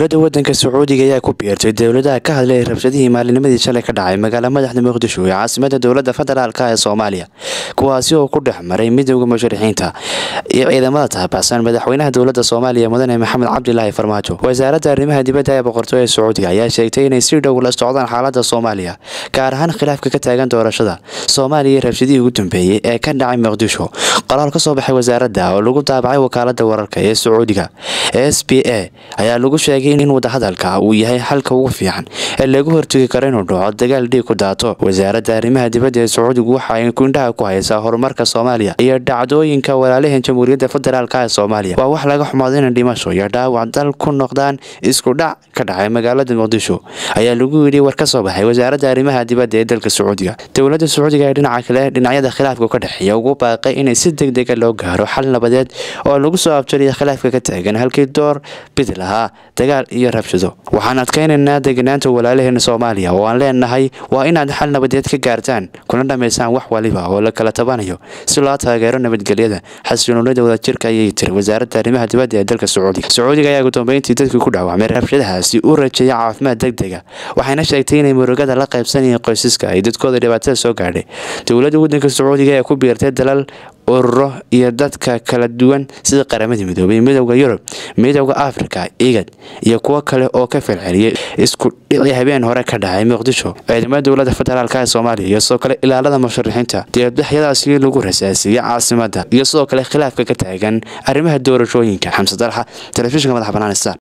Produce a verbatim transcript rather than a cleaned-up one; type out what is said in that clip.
dowladda waddanka Sacuudiga ayaa ku biirtay dowladaha ka hadlay rabshadihii maalinimadii shalay ka dhacay magaalada madaxda Muqdisho ee caasimadda dowladda federaalka ee Soomaaliya kuwaasi oo ku dhex maray midowga musharixiinta iyo ciidamada taabacsan madaxweynaha dowladda Soomaaliya mudane Maxamed Cabdilaahi Farmaajo. Wasaaradda arrimaha dibadda ee boqortooyada Sacuudiga ayaa sheegtay inay si dhow ula socdaan xaaladda Soomaaliya gaar ahaan khilaafka ka taagan doorashada Soomaaliya iyo rabshadihii ugu dambeeyay ee ka dhacay Muqdisho. Qoraal ka soo baxay wasaaradda oo lagu daabacay wakaaladda wararka ee Sacuudiga S P A ayaa lagu sheegay in wadahadalka uu yahay xalka ugu fiican ee lagu hortagi karo inuu dhaco dagaal dhiig ku daato. Wasaaradda arrimaha dibadda ee Sacuudiga waxa ay kundhaha ku haysaa horumarka Soomaaliya iyo dhacdooyinka walaalahan Jamhuuriyadda Federaalka ee Soomaaliya. Waa wax laga xumaado in dhimasho iyo dhaawac dal ku noqdaan isku dhac ka dhacay magaalada Muqdisho ayaa lagu yiri war ka soo baxay wasaaradda arrimaha dibadda ee dalka Sacuudiga. Dowladda Sacuudiga ee dhinaca kale dhinacyada khilaafka ka dhaxeeya ugu baaqay in si degdeg ah loo gaaro xal nabadeed oo lagu soo abjariyo khilaafka ka taagan halkii door bid lahaa dagaal iyo rabshado. Waxaan adkaynaynaa deganaanta walaalaheena Soomaaliya oo aan leenahay waa inaad xal nabadeed ka gaartaan kuna dhameysaan wax waliba oo la kala tabanayo si loo taageero nabadgelyada xasiloonida wadajirka ayay tiri wasaaradda arrimaha dibadda ee dalka Sacuudiga. Sacuudiga ayaa ugu dambeyntii dadkii ku dhaawacmay rabshadahaasi u rajeeyay caafimaad degdeg ah waxayna sheegtay inay murugada la qaybsanayeen qoysaska ay dadkooda dhibaatada soo gaadhay. Dowladda waddanka Sacuudiga ayaa ku biirtay dalal ururo iyo dadka kala duwan sida qaramada midoobay midowga Yurub midowga Afrika igad iyo kuwa kale oo ka falceliyay isku dhicii habeen hore ka dhacay Muqdisho. Ciidamada dowladda federaalka ee Soomaaliya iyo sidoo kale ilaalada musharixiinta dibadbaxyadaasi lagu rasaasiyay caasimadda iyo sidoo kale khilaafka ka taagan arrimaha doorashooyinka. Xamse Dalxa, telefishinka madaxa bannaan.